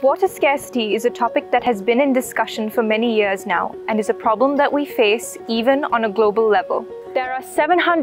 Water scarcity is a topic that has been in discussion for many years now and is a problem that we face even on a global level. There are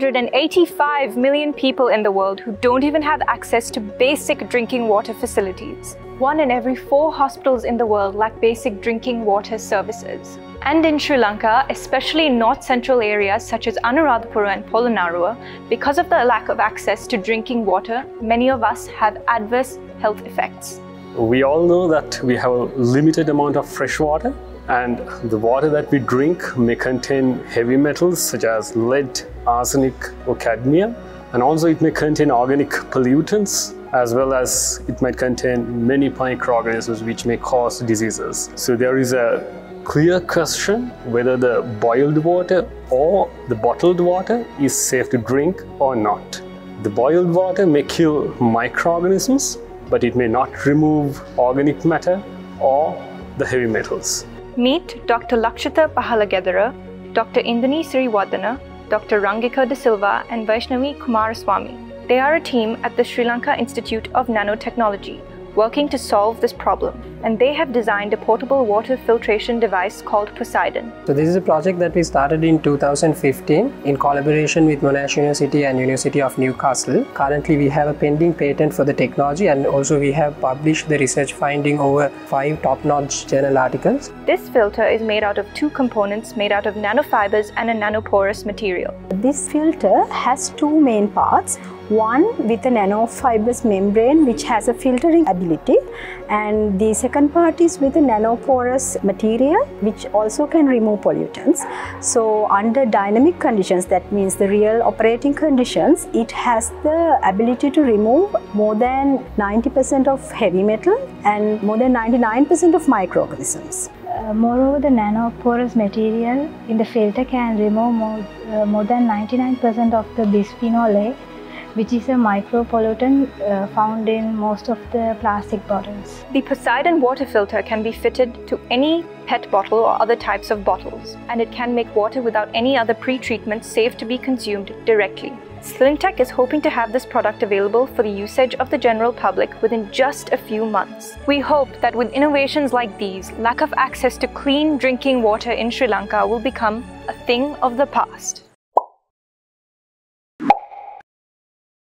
785 million people in the world who don't even have access to basic drinking water facilities. 1 in every 4 hospitals in the world lack basic drinking water services. And in Sri Lanka, especially in north-central areas such as Anuradhapura and Polonnaruwa, because of the lack of access to drinking water, many of us have adverse health effects. We all know that we have a limited amount of fresh water, and the water that we drink may contain heavy metals such as lead, arsenic or cadmium, and also it may contain organic pollutants, as well as it might contain many microorganisms which may cause diseases. So there is a clear question whether the boiled water or the bottled water is safe to drink or not. The boiled water may kill microorganisms, but it may not remove organic matter or the heavy metals. Meet Dr. Lakshita Pahalagedara, Dr. Indani Siriwardana, Dr. Rangika De Silva and Vaishnavi Kumaraswamy. They are a team at the Sri Lanka Institute of Nanotechnology, working to solve this problem, and they have designed a portable water filtration device called Poseidon. So this is a project that we started in 2015 in collaboration with Monash University and University of Newcastle. Currently we have a pending patent for the technology, and also we have published the research finding over 5 top-notch journal articles. This filter is made out of 2 components made out of nanofibers and a nanoporous material. This filter has 2 main parts. One with a nanofibrous membrane which has a filtering ability, and the second part is with a nanoporous material which also can remove pollutants. So under dynamic conditions, that means the real operating conditions, it has the ability to remove more than 90% of heavy metal and more than 99% of microorganisms. Moreover, the nanoporous material in the filter can remove more than 99% of the bisphenol A, which is a micropollutant found in most of the plastic bottles. The Poseidon water filter can be fitted to any PET bottle or other types of bottles, and it can make water without any other pre-treatment safe to be consumed directly. Slimtech is hoping to have this product available for the usage of the general public within just a few months. We hope that with innovations like these, lack of access to clean drinking water in Sri Lanka will become a thing of the past.